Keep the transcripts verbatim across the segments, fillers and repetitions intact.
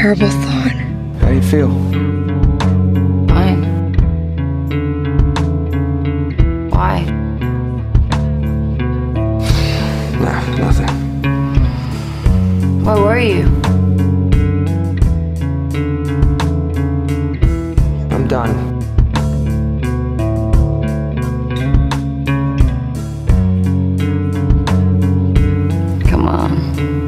terrible thought. How you feel? Fine. Why? Nah, nothing. Where were you? I'm done. Come on.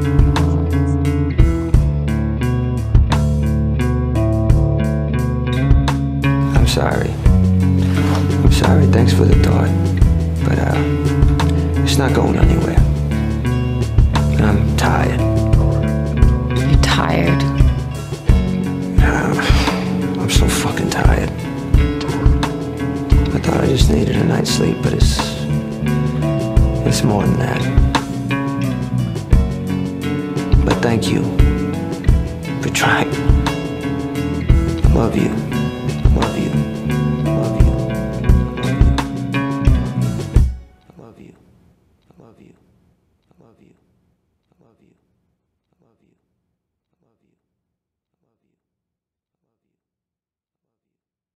I'm sorry. I'm sorry. Thanks for the thought. But, uh, it's not going anywhere. I'm tired. You're tired? Uh, I'm so fucking tired. I thought I just needed a night's sleep, but it's... it's more than that. But thank you for trying. I love you. I love you. I love you. I love you. I love you. I love you. I love you. I love you.